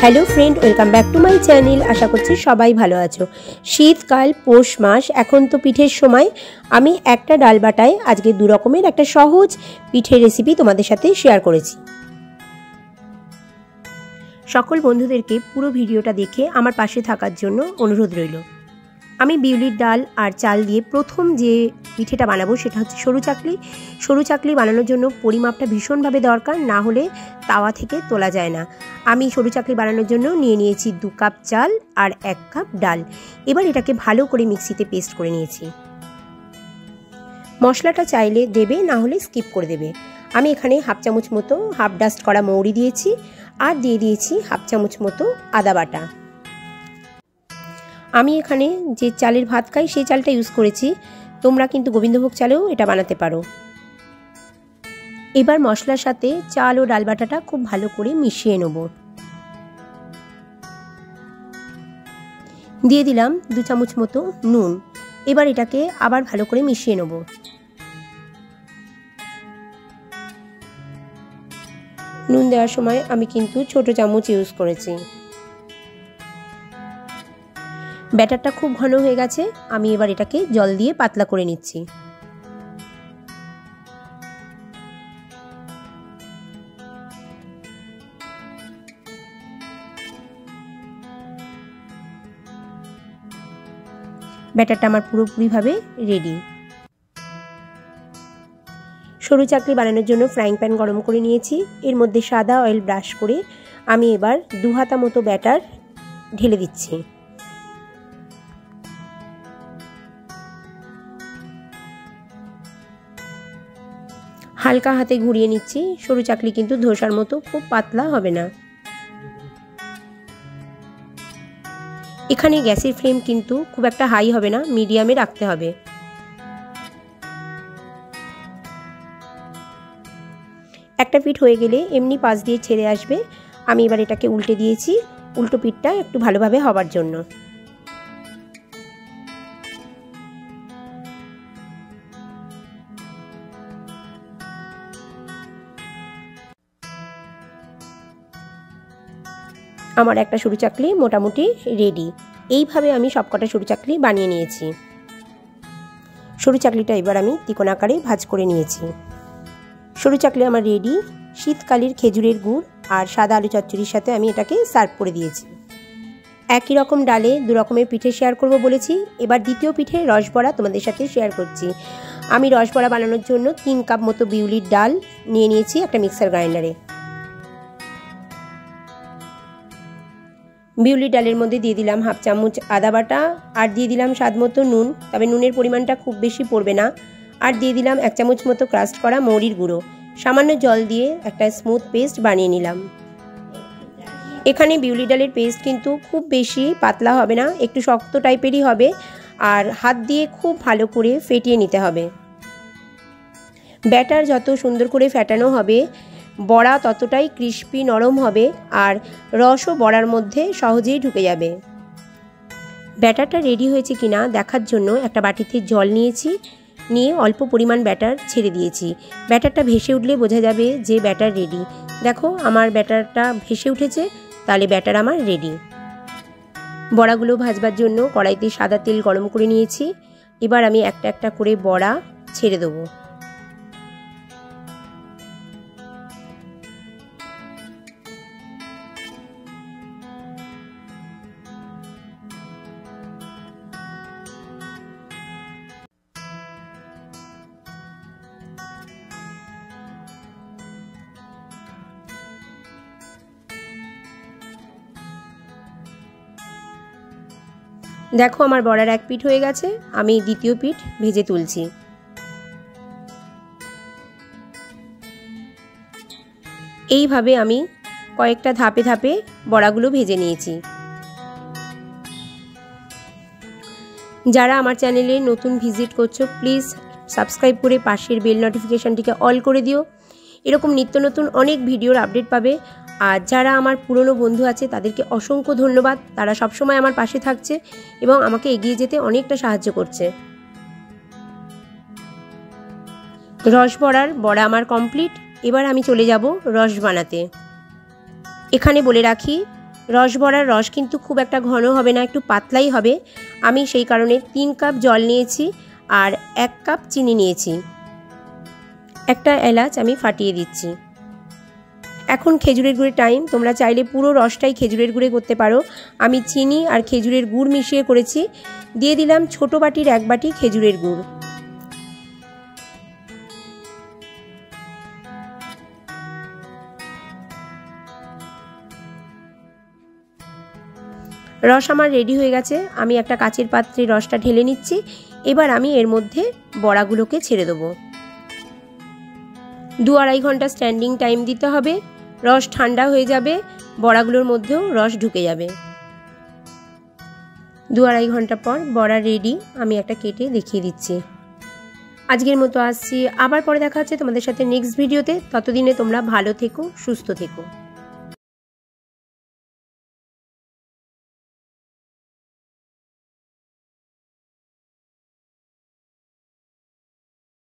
Hello friend welcome back to my channel. आशा करছি সবাই ভালো আছো। শীতকাল পৌষ মাস, এখন তো পিঠের সময়। আমি একটা ডাল বাটায় আজকে দু রকমের একটা সহজ পিঠের রেসিপি তোমাদের সাথে শেয়ার করেছি। সকল বন্ধুদেরকে পুরো ভিডিওটা দেখে আমার পাশে থাকার জন্য অনুরোধ রইল। আমি বিউলির ডাল আর চাল দিয়ে প্রথম যে পিঠেটা বানাবো সেটা হচ্ছে সরু চাকলি। সরু চাকলি বানানোর জন্য পরিমাপটা ভীষণভাবে দরকার, না হলে তাওয়া থেকে তোলা যায় না। আমি সরু চাকলি বানানোর জন্য নিয়ে নিয়েছি 2 কাপ চাল আর 1 কাপ ডাল। এবার এটাকে ভালো করে মিক্সিতে পেস্ট করে নিয়েছি। মশলাটা চাইলে দেবে, না হলে স্কিপ করে দেবে। আমি এখানে হাফ চামচ মতো হাফ ডাস্ট করা মৌরি দিয়েছি আর দিয়ে দিয়েছি হাফ চামচ মতো আদা বাটা। আমি এখানে যে চালের ভাত খাই সেই চালটা ইউজ করেছি, তোমরা কিন্তু গোবিন্দভোগ চালেও এটা বানাতে পারো। এবার মশলার সাথে চাল ও ডাল বাটাটা খুব ভালো করে মিশিয়ে নেব। দিয়ে দিলাম 2 চামচ মতো নুন। এবার এটাকে আবার ভালো করে মিশিয়ে নেব। নুন দেওয়ার সময় আমি কিন্তু ছোট চামচ ইউজ করেছি। ব্যাটারটা খুব ঘন হয়ে গেছে, আমি এবার এটাকে জল দিয়ে পাতলা করে নিচ্ছি। ব্যাটারটা আমার পুরোপুরিভাবে রেডি। সরু চাকলি বানানোর জন্য ফ্রাইং প্যান গরম করে নিয়েছি। এর মধ্যে সাদা অয়েল ব্রাশ করে আমি এবার 2 হাতা মতো ব্যাটার ঢেলে দিচ্ছি। হালকা হাতে ঘুরিয়ে নিচ্ছি। সরু চাকলি কিন্তু ধোসার মতো খুব পাতলা হবে না। এখানে গ্যাসের ফ্লেম কিন্তু খুব একটা হাই হবে না, মিডিয়ামে রাখতে হবে। একটা পিঠ হয়ে গেলে এমনি পাশ দিয়ে ছেড়ে আসবে। আমি এবার এটাকে উল্টে দিয়েছি, উল্টো পিঠটা একটু ভালোভাবে হবার জন্য। আমার একটা সরু চাকলি মোটামুটি রেডি। এইভাবে আমি সবকটা সরু চাকলি বানিয়ে নিয়েছি। সরু চাকলিটা এবার আমি ত্রিকোণ আকারে ভাঁজ করে নিয়েছি। সরু চাকলি আমার রেডি। শীতকালের খেজুরের গুড় আর সাদা আলু চচ্চড়ির সাথে আমি এটাকে সার্ভ করে দিয়েছি। একই রকম ডালে 2 রকমের পিঠে শেয়ার করব বলেছি। এবার দ্বিতীয় পিঠে রসবরা তোমাদের সাথে শেয়ার করছি। আমি রসবরা বানানোর জন্য 3 কাপ মতো বিউলির ডাল নিয়ে নিয়েছি একটা মিক্সার গ্রাইন্ডারে। বিউলি ডালের মধ্যে দিয়ে দিলাম হাফ চামচ আদা বাটা আর দিয়ে দিলাম স্বাদ মতো নুন, তবে নুনের পরিমাণটা খুব বেশি পড়বে না। আর দিয়ে দিলাম 1 চামচ মতো ক্রাস্ট করা মৌরির গুঁড়ো। সামান্য জল দিয়ে একটা স্মুথ পেস্ট বানিয়ে নিলাম। এখানে বিউলি ডালের পেস্ট কিন্তু খুব বেশি পাতলা হবে না, একটু শক্ত টাইপেরই হবে। আর হাত দিয়ে খুব ভালো করে ফেটিয়ে নিতে হবে। ব্যাটার যত সুন্দর করে ফেটানো হবে, বড়া ততটাই ক্রিস্পি নরম হবে আর রসও বড়ার মধ্যে সহজেই ঢুকে যাবে। ব্যাটারটা রেডি হয়েছে কিনা দেখার জন্য একটা বাটিতে জল নিয়েছি, নিয়ে অল্প পরিমাণ ব্যাটার ছেড়ে দিয়েছি। ব্যাটারটা ভেসে উঠলে বোঝা যাবে যে ব্যাটার রেডি। দেখো আমার ব্যাটারটা ভেসে উঠেছে, তাহলে ব্যাটার আমার রেডি। বড়াগুলো ভাজবার জন্য কড়াইতে সাদা তেল গরম করে নিয়েছি। এবার আমি একটা একটা করে বড়া ছেড়ে দেবো। দেখো আমার বড়ার 1 পিঠ হয়ে গেছে, আমি দ্বিতীয় পিঠ ভেজে তুলছি। এইভাবে আমি কয়েকটা ধাপে ধাপে বড়াগুলো ভেজে নিয়েছি। যারা আমার চ্যানেলে নতুন ভিজিট করছো প্লিজ সাবস্ক্রাইব করে পাশের বেল নোটিফিকেশনটিকে অল করে দিও। এরকম নিত্য নতুন অনেক ভিডিওর আপডেট পাবে। আর যারা আমার পুরনো বন্ধু আছে তাদেরকে অসংখ্য ধন্যবাদ। তারা সবসময় আমার পাশে থাকছে এবং আমাকে এগিয়ে যেতে অনেকটা সাহায্য করছে। রসবরার বড়া আমার কমপ্লিট। এবার আমি চলে যাব রস বানাতে। এখানে বলে রাখি রসবড়ার রস কিন্তু খুব একটা ঘন হবে না, একটু পাতলাই হবে। আমি সেই কারণে 3 কাপ জল নিয়েছি আর 1 কাপ চিনি নিয়েছি। একটা এলাচ আমি ফাটিয়ে দিচ্ছি। এখন খেজুরের গুড়ের টাইম। তোমরা চাইলে পুরো রসটাই খেজুরের গুড়ে করতে পারো। আমি চিনি আর খেজুরের গুড় মিশিয়ে করেছি। দিয়ে দিলাম ছোট বাটির 1 বাটি খেজুরের গুড়। রস আমার রেডি হয়ে গেছে। আমি একটা কাচের পাত্রে রসটা ঢেলে নিচ্ছি। এবার আমি এর মধ্যে বড়াগুলোকে ছেড়ে দেবো। 2-2.5 ঘন্টা স্ট্যান্ডিং টাইম দিতে হবে। রস ঠান্ডা হয়ে যাবে, বড়াগুলোর মধ্যেও রস ঢুকে যাবে। 2-2.5 ঘন্টা পর বড়া রেডি। আমি একটা কেটে দেখিয়ে দিচ্ছি। আজকের মতো আসছি, আবার পরে দেখা হচ্ছে তোমাদের সাথে নেক্সট ভিডিওতে। ততদিনে তোমরা ভালো থেকো, সুস্থ থেকো।